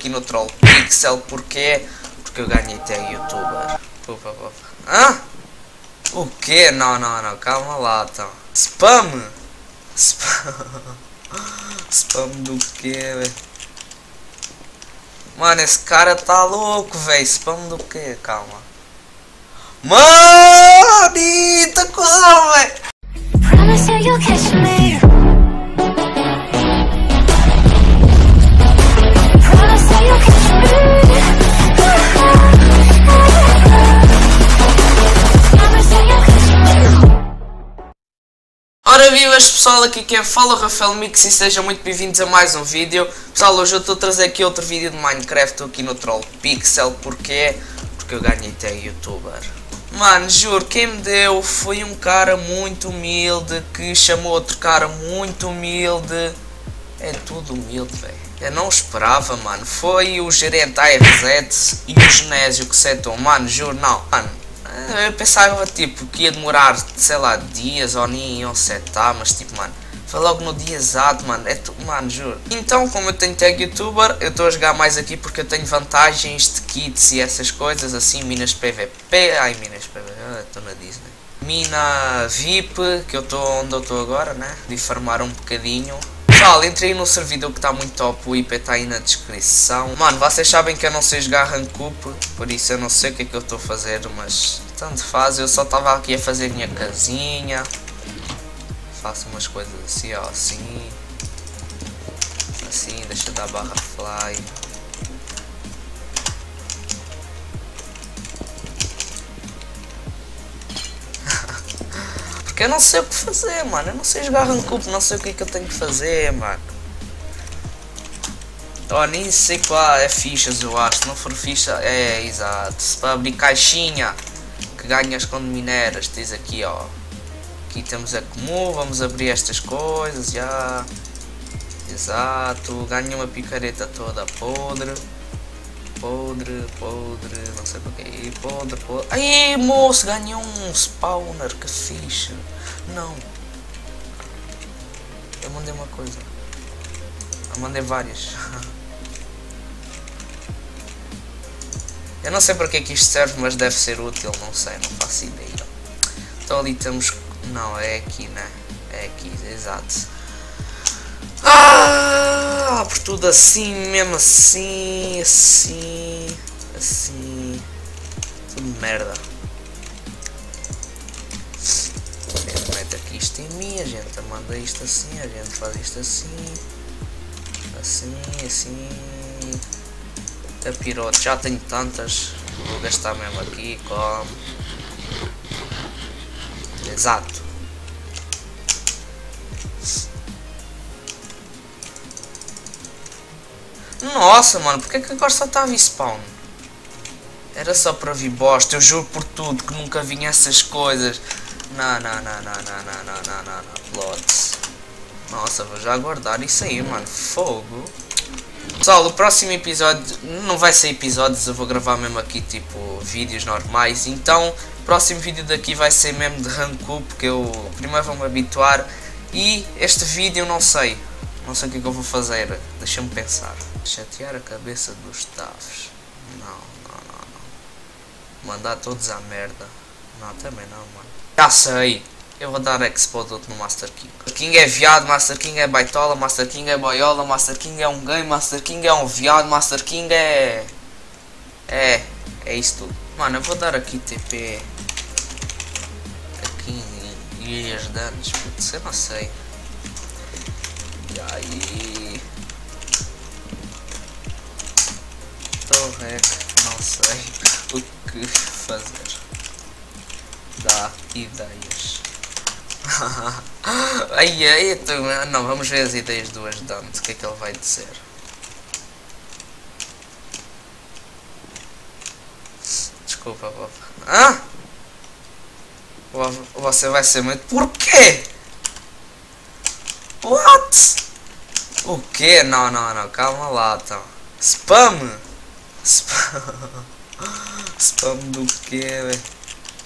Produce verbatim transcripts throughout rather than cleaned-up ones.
aqui no Troll Pixel. Porquê? Porque eu ganhei até youtuber. Ufa, ufa. Hã? O quê? Não, não, não, calma lá, então. Spam? Spam, Spam do quê, velho? Mano, esse cara tá louco, velho. Spam do quê? Calma. Mano, eita cuzão, velho. Ora vivas pessoal, aqui quem fala é o Rafael Mix e sejam muito bem-vindos a mais um vídeo. Pessoal, hoje eu estou a trazer aqui outro vídeo de Minecraft, estou aqui no Troll Pixel. Porquê? Porque eu ganhei até youtuber. Mano, juro, quem me deu foi um cara muito humilde que chamou outro cara muito humilde. É tudo humilde, velho. Eu não esperava, mano. Foi o gerente A R Z e o Genésio que setou. Mano, juro, não. Mano, eu pensava tipo que ia demorar, sei lá, dias ou nem iam setar, mas tipo, mano, foi logo no dia exato, mano. É tu, mano, juro. Então, como eu tenho tag youtuber, eu estou a jogar mais aqui porque eu tenho vantagens de kits e essas coisas, assim, minas P V P. Ai, minas P V P, estou na Disney. Mina V I P, que eu estou onde eu estou agora, né? De farmar um bocadinho. Pessoal, entrei no servidor que está muito top, o I P está aí na descrição. Mano, vocês sabem que eu não sei jogar rank up, por isso eu não sei o que é que eu estou a fazer, mas tanto faz, eu só estava aqui a fazer minha casinha. Faço umas coisas assim, ó, assim. Assim, deixa eu dar barra fly. Porque eu não sei o que fazer, mano. Eu não sei jogar rank up, não sei o que é que eu tenho que fazer, mano. Oh, nem sei qual é fichas, eu acho. Se não for ficha, é exato. Se para abrir caixinha que ganhas quando mineras, diz aqui, ó. Aqui temos a comum, vamos abrir estas coisas já. Exato. Ganha uma picareta toda podre. Podre, podre, não sei porquê, podre, podre. Ai, moço, ganhou um spawner, que fixe. Não. Eu mandei uma coisa. Eu mandei várias. Eu não sei para que é que isto serve, mas deve ser útil, não sei, não faço ideia. Então ali temos... Não, é aqui, né? É aqui, exato. Ah, por tudo assim, mesmo assim, assim, assim, tudo merda. A gente mete aqui isto em mim, a gente manda isto assim, a gente faz isto assim, assim, assim. A pirote, já tenho tantas, vou gastar mesmo aqui, como. Exato. Nossa, mano, porque é que agora só estava spawn? Era só para vir bosta, eu juro por tudo que nunca vinha essas coisas. Não, não, não, não, não, não, não, não, não, não, plots. Nossa, vou já guardar isso aí, mano, fogo. Pessoal, o próximo episódio, não vai ser episódios, eu vou gravar mesmo aqui, tipo, vídeos normais. Então, o próximo vídeo daqui vai ser mesmo de rank up, porque eu primeiro vou me habituar. E este vídeo eu não sei. Não sei o que é que eu vou fazer. Deixa-me pensar. Chatear a cabeça dos staffs. Não, não, não, não. Mandar todos à merda. Não, também não, mano. Já sei. Eu vou dar expose outro no Master King. Master King é viado, Master King é baitola, Master King é boiola, Master King é um gay, Master King é um viado, Master King é... É, é isso tudo. Mano, eu vou dar aqui T P... Aqui em Ilhas de Anos, putz, eu não sei. E aí... Torre, não sei o que fazer. Dá ideias. Ai, ai, tô... Não, vamos ver as ideias do ajudante. O que é que ele vai dizer? Desculpa, Bob. Hã? Você vai ser muito... Porquê? What? O quê? Não, não, não. Calma lá, então. Spam? Spam... Spam do quê, velho?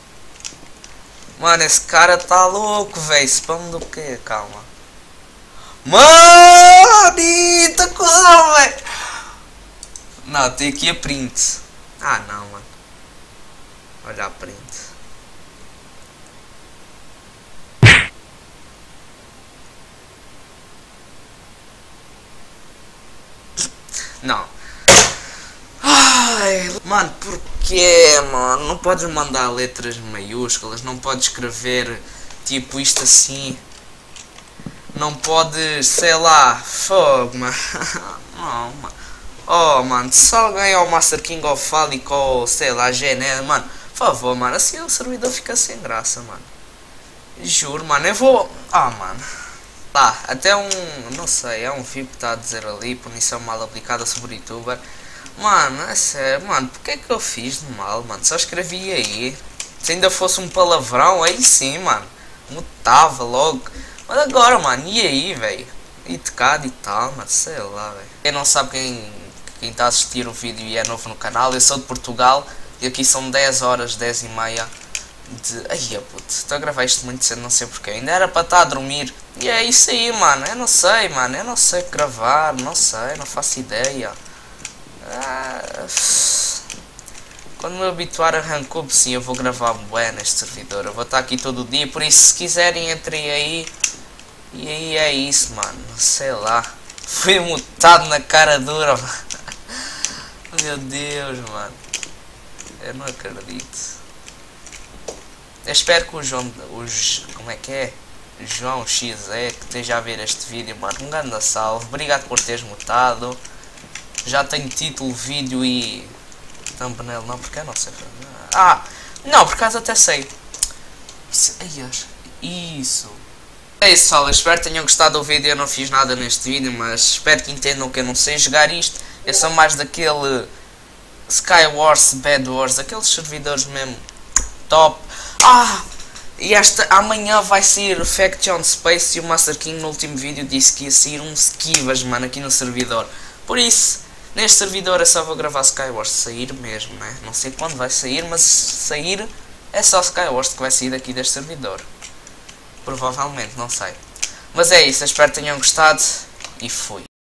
Mano, esse cara tá louco, velho. Spam do quê? Calma. Mano, eita cuzão, velho. Não, tem aqui a print. Ah não, mano. Olha a print. Não. Ai, mano, porquê, mano? Não podes mandar letras maiúsculas, não podes escrever tipo isto assim. Não podes, sei lá, fogo, mano. Não, mano. Oh, mano, se alguém é o Master King of Fálico ou, sei lá, G N L, mano, por favor, mano, assim o servidor fica sem graça, mano. Juro, mano, eu vou... Ah, mano. Tá, até um... Não sei, é um V I P que está a dizer ali, punição mal aplicada sobre o youtuber. Mano, é sério, mano, porque é que eu fiz de mal, mano? Só escrevi aí. Se ainda fosse um palavrão, aí sim, mano. Mutava logo. Mas agora, mano, e aí, velho? E tecado e tal, mas sei lá, velho. Quem não sabe quem quem está a assistir o vídeo e é novo no canal, eu sou de Portugal e aqui são dez horas, dez e meia de... Ai, puto, estou a gravar isto muito cedo, não sei porquê. Ainda era para estar a dormir. E é isso aí, mano. Eu não sei, mano. Eu não sei gravar, não sei, não faço ideia. Ah, quando me habituar a Rancube, sim, eu vou gravar bué neste servidor. Eu vou estar aqui todo dia, por isso se quiserem entrem aí. E aí é isso, mano. Sei lá. Fui mutado na cara dura, mano. Meu Deus, mano. Eu não acredito. Eu espero que o João... Os, como é que é? João X E que esteja a ver este vídeo, mano. Um grande salve. Obrigado por teres mutado. Já tenho título, vídeo e... thumbnail, não, porque eu não sei. Ah, não, por acaso até sei. Isso, isso. É isso, pessoal, eu espero que tenham gostado do vídeo. Eu não fiz nada neste vídeo, mas espero que entendam que eu não sei jogar isto. Eu sou mais daquele Skywars, Bed Wars, aqueles servidores mesmo top. Ah, e esta, amanhã vai sair Faction Space e o Master King no último vídeo disse que ia sair um Skivas, mano, aqui no servidor. Por isso, neste servidor é só vou gravar Skywars, sair mesmo, né? Não sei quando vai sair, mas sair é só Skywars que vai sair daqui deste servidor. Provavelmente, não sei. Mas é isso, eu espero que tenham gostado e fui.